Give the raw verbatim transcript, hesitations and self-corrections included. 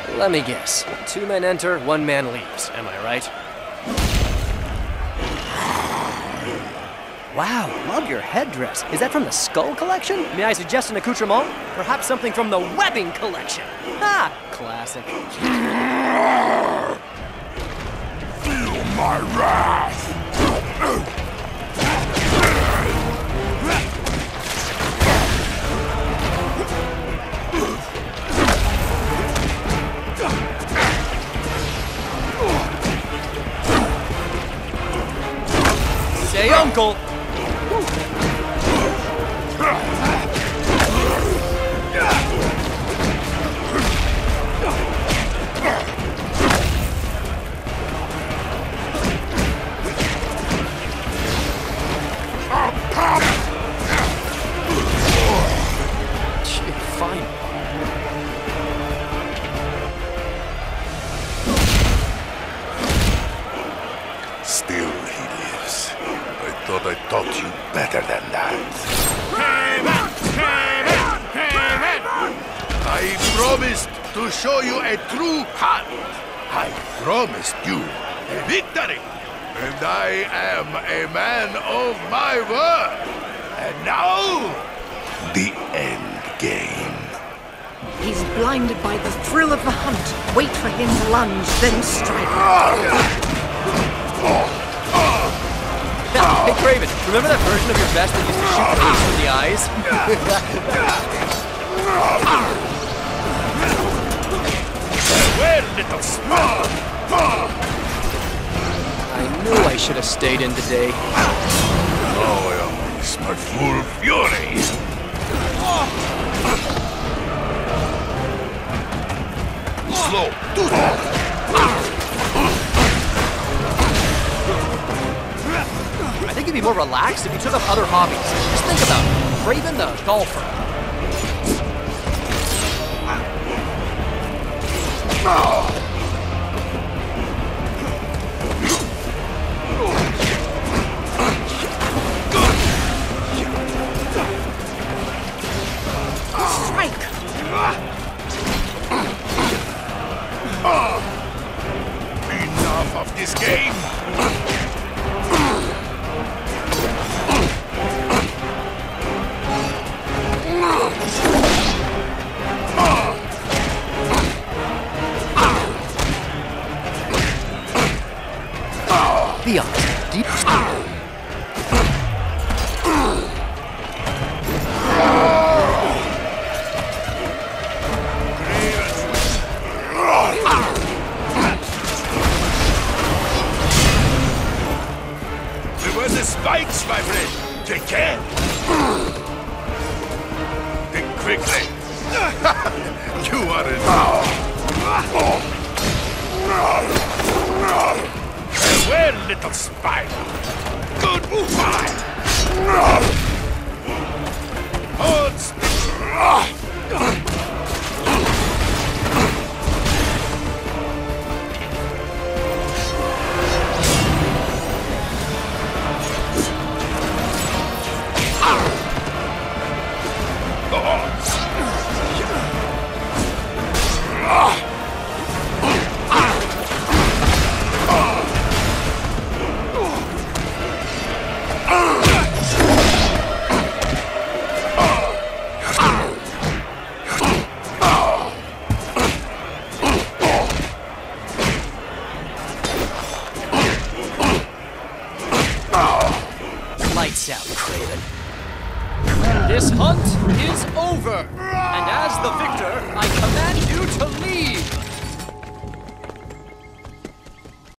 Let me guess. Two men enter, one man leaves. Am I right? Wow, love your headdress. Is that from the Skull Collection? May I suggest an accoutrement? Perhaps something from the Webbing Collection. Ha! Classic. Feel my wrath! Say uncle! Fine. Still he lives. I thought I taught you better than that. Kraven! Kraven! Kraven! I promised to show you a true hunt. I promised you a victory. And I am a man of my word. And now, the end game. He's blinded by the thrill of the hunt. Wait for him to lunge, then strike. Hey, Kraven, remember that version of your vest that used to shoot the ace with the eyes? Well, little small. I knew I should have stayed in today. Now I unleash my full fury. Slow, do that. I think you'd be more relaxed if you took up other hobbies. Just think about it. Kraven the golfer. Strike! Enough of this game. Beyond deep. Where the spikes, my friend? They can. Think quickly. You are in. Farewell, little spider. Goodbye. Hold still. Lights out, Kraven. This hunt is over. And as the victor,